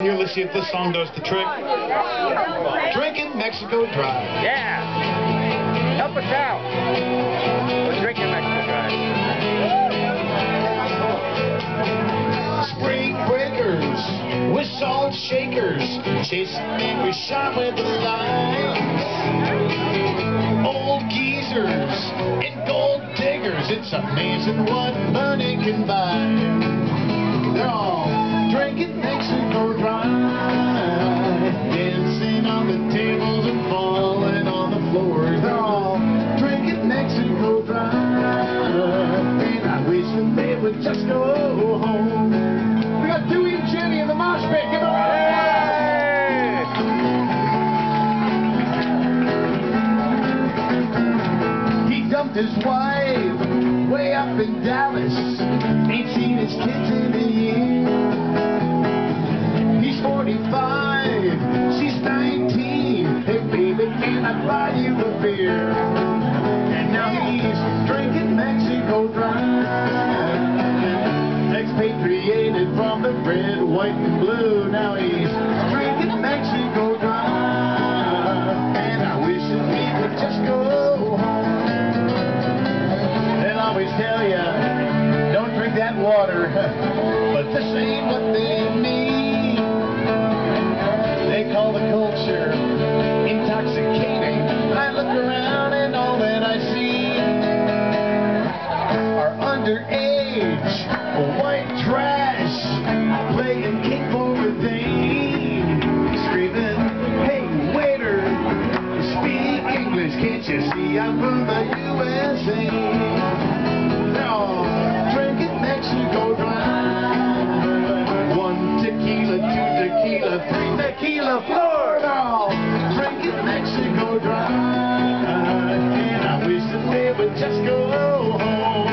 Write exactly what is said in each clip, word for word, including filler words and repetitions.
Here, let's see if this song does the trick. Drinking Mexico Dry. Yeah. Help us out. We're drinking Mexico Dry. Spring breakers with salt shakers, chasing every shot with the lines. Old geezers and gold diggers, it's amazing what money can buy. They're all drinking Mexico Dry, dancing on the tables and falling on the floors. They're all drinking Mexico Dry, and I wish that they would just go home. We got Dewey and Jenny in the mosh pit. Give it a round. He dumped his wife way up in Dallas, ain't seen his kids in a year. He's forty-five, she's nineteen. Hey baby, can I buy you a beer? And now he's drinking Mexico Dry, expatriated from the red, white, and blue. Now he's drinking Mexico Dry, and I wish that he would just go home. They'll always tell you, don't drink that water, but this ain't what they mean. They call the culture intoxicating. I look around and all that I see are underage, white trash, playing King for a dame, screaming, hey waiter, speak English, can't you see I'm from the U S A? They're all drinking Mexico Dry. One tequila, two tequila, three tequila, four. They're all drinking Mexico Dry, and I wish that they would just go home.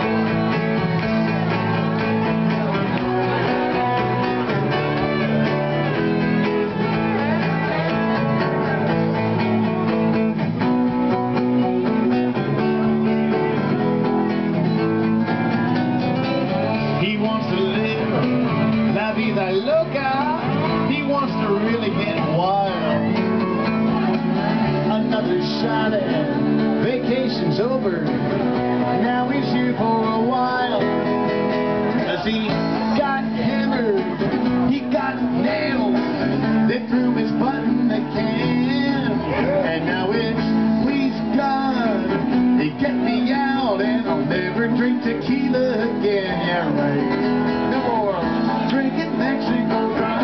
La vida loca, he wants to really get wild. Another shot at vacation's over, now he's here for a while. Cause he got hammered, he got nailed, they threw his butt in the can, and now it's please God, they get me out and I'll never drink tequila again. Yeah, right. No more drinking Mexico Dry.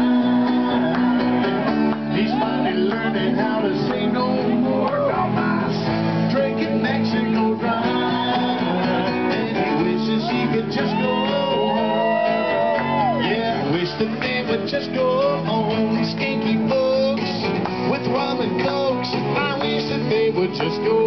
He's finally learning how to say no more. Drinking Mexico Dry, and he wishes he could just go home. Yeah, I wish that they would just go home. These skanky folks with rum and cokes, I wish that they would just go